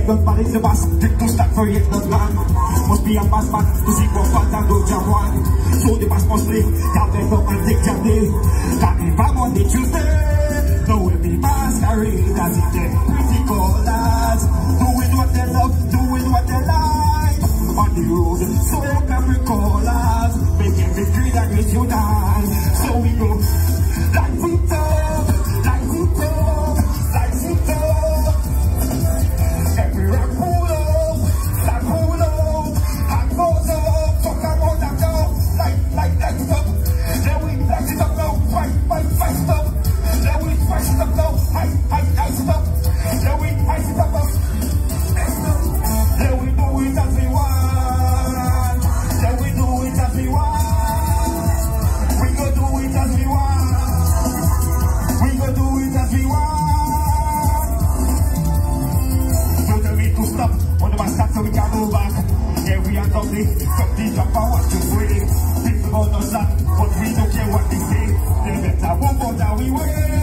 don't manage the bus, take to start for yet the plan. Must be a bus man to see what fun and do jam one. So the bus must leave, down there up and take jam day. Can't be back on the Tuesday. No will be masquerade as if they're pretty colors. Doing what they love, doing what they like. On the road, so every colors. Make every creed that makes you dance. So we go, light it up, light it up, light it up. Every rock pull up, that pull up, hand goes up, talk about that up, light it up. Then we light it up now, fight it up. Then we spice it up now, ice it up. Then we ice it up now. Then we do it as we want. Then we do it as we want. We go do it as we want. We go do it as we want. Don't tell me to stop. On the bus stop so we can go back. Yeah, we are lovely. From the jump I want to swing. People don't know that, but we don't care what they say. They better move on that we way.